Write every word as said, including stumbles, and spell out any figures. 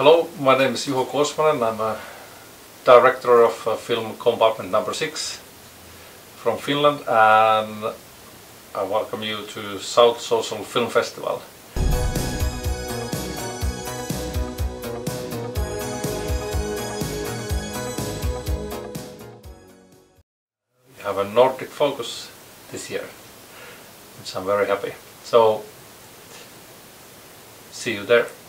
Hello, my name is Juho Kuosmanen. I'm a director of uh, film Compartment number six from Finland, and I welcome you to South Social Film Festival. We have a Nordic Focus this year, which I'm very happy. So, see you there.